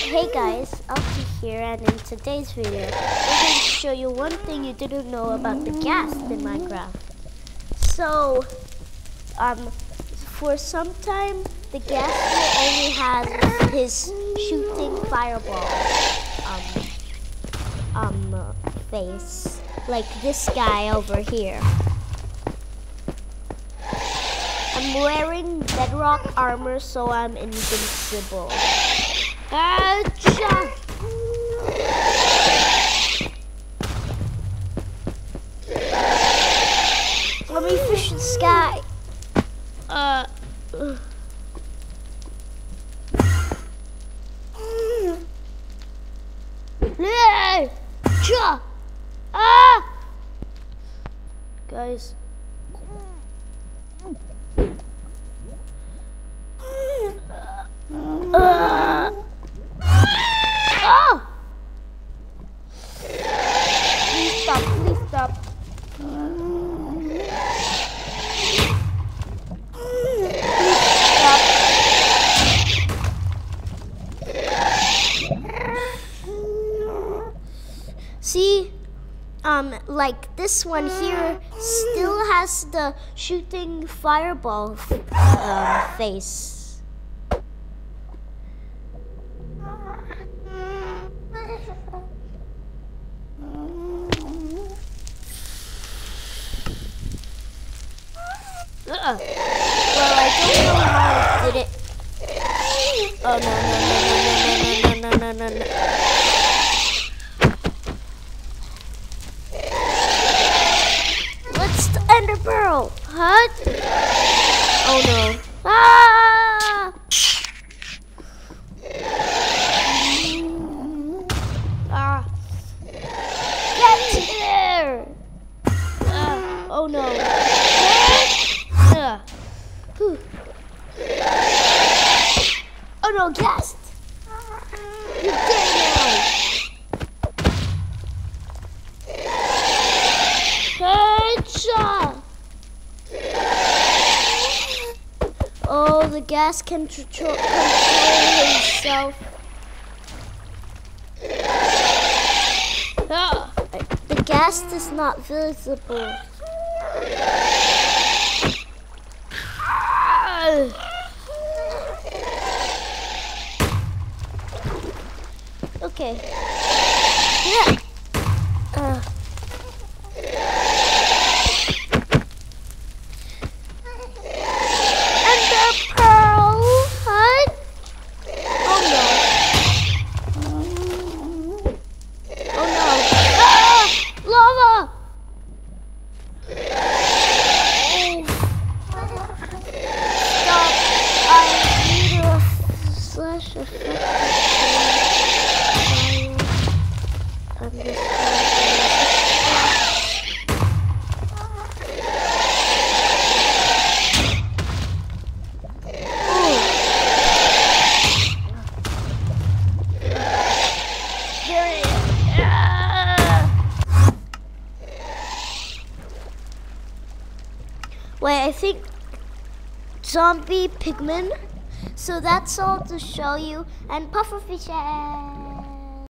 Hey guys, Alfie here, and in today's video, we're going to show you one thing you didn't know about the Ghast in Minecraft. So, for some time, the Ghast only has his shooting fireball face, like this guy over here. I'm wearing bedrock armor, so I'm invincible. Achoo! Let me fish the sky. Guys. Please stop, please stop. See, like this one here still has the shooting fireball face. Well, I don't know how I did it. Oh no. Let's end a pearl. Huh? Oh no. Ah! Get there! Oh no. Oh no, Ghast! You're dead now! Headshot! Oh, the Ghast can control himself. The Ghast is not visible. Okay. Yeah. And the pearl hut. Oh no. Oh no. Ah! Lava! Stop. I need a slash effect. Wait, I think zombie pigmen. So that's all to show you, and pufferfish.